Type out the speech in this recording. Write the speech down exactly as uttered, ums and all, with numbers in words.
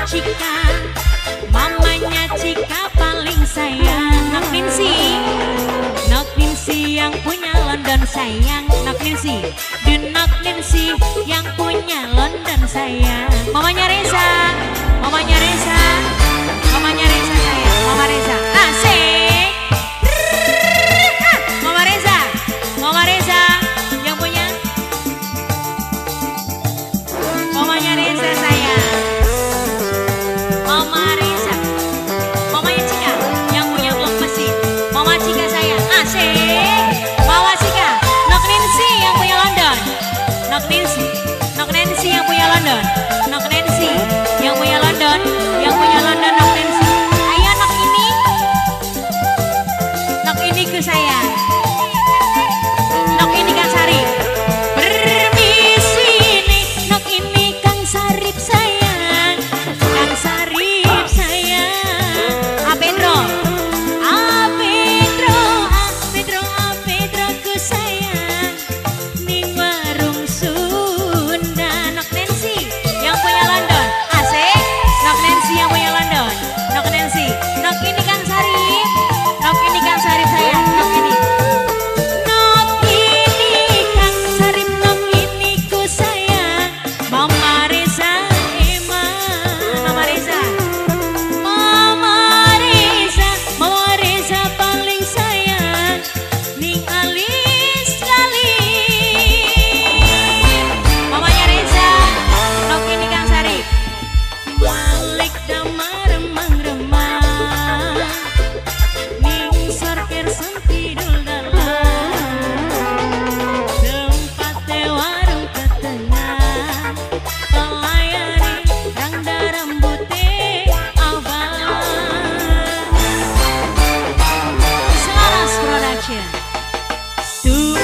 Cika, mamanya Cika paling sayang. Nok Ninsi, Nok Ninsi yang punya London sayang. Nok Ninsi, The Nok Ninsi yang punya London sayang. Mamanya Reza, mamanya Reza, mamanya Reza sayang. Mama Reza, asik. Mama Reza, Mama Reza yang punya, mamanya Reza sayang. Mama Reza, mamanya Cika yang punya blok besi. Mama Cika sayang, asik. Mama Cika, Nok Ninsi yang punya London. Nok Ninsi, Nok Nancy yang punya London. Nok Nancy yang punya London, yang punya London Nok Nancy. Ayo Nok ini, Nok ini ke saya. Nok ini Kang Sarip. Permisi nih, Nok ini Kang Sarip sayang. Kang Sarip sayang. A Pedro, A Pedro, A Pedro, A Pedro ku sayang. Ning warung Sunda. Nok Nancy yang punya London, asik. Nok Nancy yang punya London. Nok Nancy, Nok ini Kang Sarip. Nok ini Kang Sarip sayang. Nok ini, Nok ini Kang Sarip. Nok ini ku sayang. Mama Reza Eman, Mama Reza, Mama Reza, Mama Reza paling sayang. Ning alis kali. Mamanya Reza, Nok ini Kang Sarip. Balik damar remang-remang, ning sorker sempidul dalam. Tempatnya warung ketengah, pelayani rangda rambutnya abang. Selaras Production. Tuh